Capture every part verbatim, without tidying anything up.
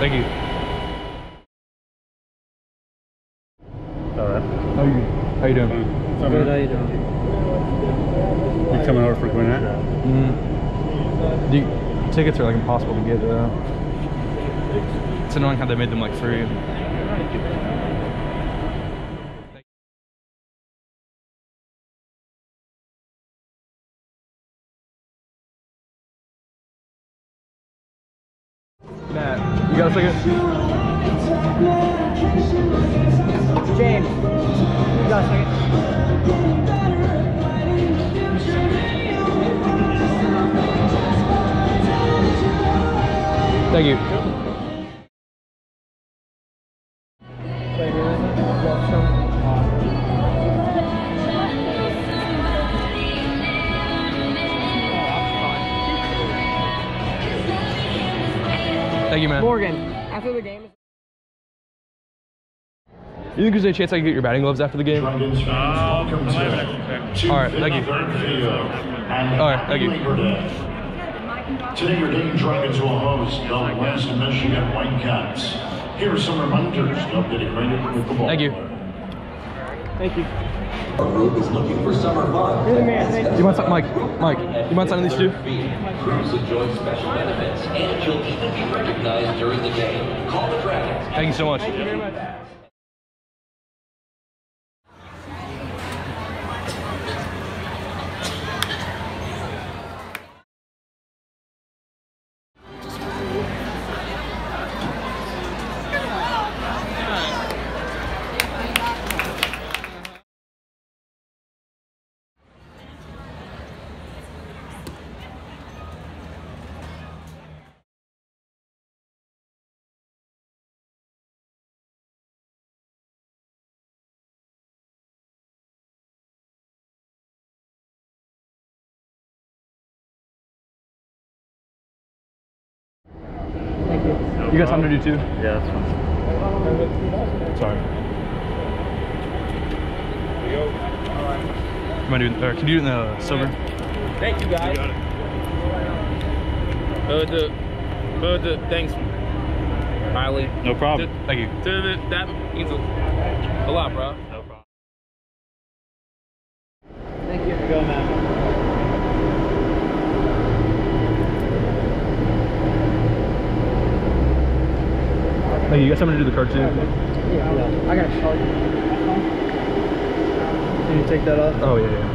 Thank you. All right. How you? How you doing? Good, how you doing? You coming over for Gwinnett? Mm. The tickets are like impossible to get. Uh, it's annoying how they made them like free. Matt, you got a second? James, you got a second? Thank you. Thank you, man. Morgan, after the game. You think there's any chance I can get your batting gloves after the game? Um, All right, thank you. All right, thank you. Today, your Dayton Dragons will host the West Michigan Whitecaps. Here are some reminders. Don't get acquainted with the ball. Thank you. Thank you. Our group is looking for summer fun. You're the man, thank you. You want some, Mike? Mike, you mind signing these two? Crews enjoy special benefits, and you'll even be recognized during the game. Call the Dragons. Thank you so much. Thank you very much. You got something to do too? Yeah, that's fine. Sorry. Come on, dude. Or can you do it in the silver? Thank you, guys. You got it. Uh, the, uh, the, thanks, Riley. No problem. The, Thank you. the, the, that means a, a lot, bro. No problem. Thank you. Go, man. Thank you. You got something to do the card too? Yeah, yeah. I gotta show you. Can you take that off? Oh, yeah, yeah.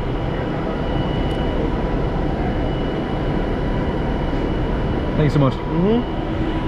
Thank you so much. Mm-hmm.